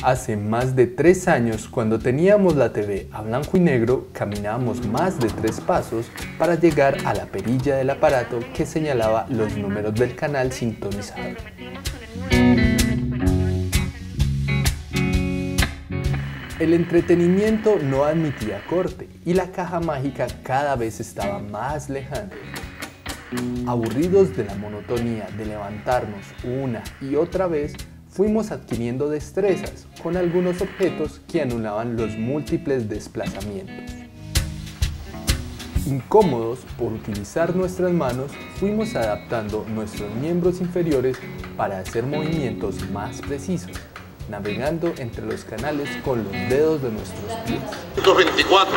Hace más de 3 años, cuando teníamos la TV a blanco y negro, caminábamos más de 3 pasos para llegar a la perilla del aparato que señalaba los números del canal sintonizado. El entretenimiento no admitía corte y la caja mágica cada vez estaba más lejana. Aburridos de la monotonía de levantarnos una y otra vez, fuimos adquiriendo destrezas con algunos objetos que anulaban los múltiples desplazamientos. Incómodos por utilizar nuestras manos, fuimos adaptando nuestros miembros inferiores para hacer movimientos más precisos, navegando entre los canales con los dedos de nuestros pies. 24.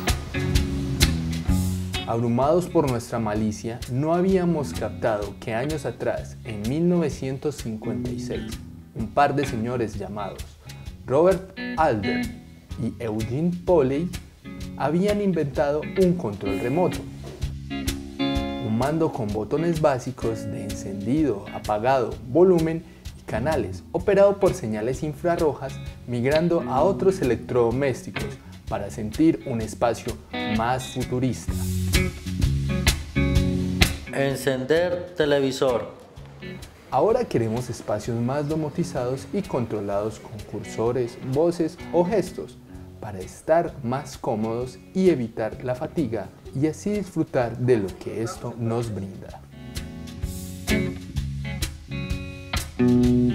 Abrumados por nuestra malicia, no habíamos captado que años atrás, en 1956, un par de señores llamados Robert Alder y Eugene Poley habían inventado un control remoto. Un mando con botones básicos de encendido, apagado, volumen y canales, operado por señales infrarrojas, migrando a otros electrodomésticos para sentir un espacio más futurista. Encender televisor. Ahora queremos espacios más domotizados y controlados con cursores, voces o gestos para estar más cómodos y evitar la fatiga y así disfrutar de lo que esto nos brinda.